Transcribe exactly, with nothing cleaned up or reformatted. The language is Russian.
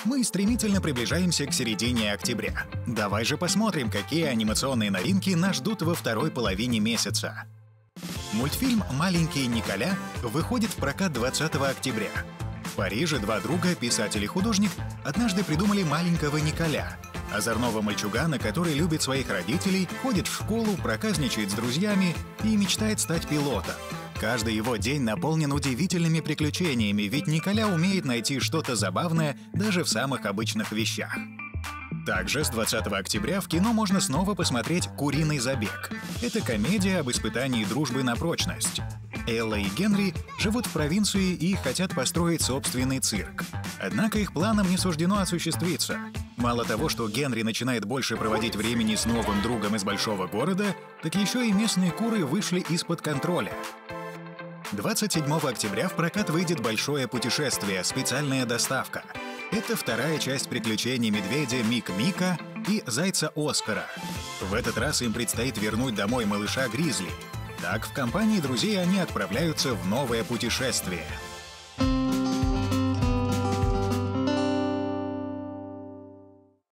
Мы стремительно приближаемся к середине октября. Давай же посмотрим, какие анимационные новинки нас ждут во второй половине месяца. Мультфильм «Маленький Николя» выходит в прокат двадцатого октября. В Париже два друга, писатель и художник, однажды придумали маленького Николя, озорного мальчугана, который любит своих родителей, ходит в школу, проказничает с друзьями и мечтает стать пилотом. Каждый его день наполнен удивительными приключениями, ведь Николя умеет найти что-то забавное даже в самых обычных вещах. Также с двадцатого октября в кино можно снова посмотреть «Куриный забег». Это комедия об испытании дружбы на прочность. Элла и Генри живут в провинции и хотят построить собственный цирк. Однако их планам не суждено осуществиться. Мало того, что Генри начинает больше проводить времени с новым другом из большого города, так еще и местные куры вышли из-под контроля. двадцать седьмого октября в прокат выйдет «Большое путешествие. Специальная доставка». Это вторая часть приключений медведя Мик-Мика и зайца Оскара. В этот раз им предстоит вернуть домой малыша Гризли. Так, в компании друзей они отправляются в новое путешествие.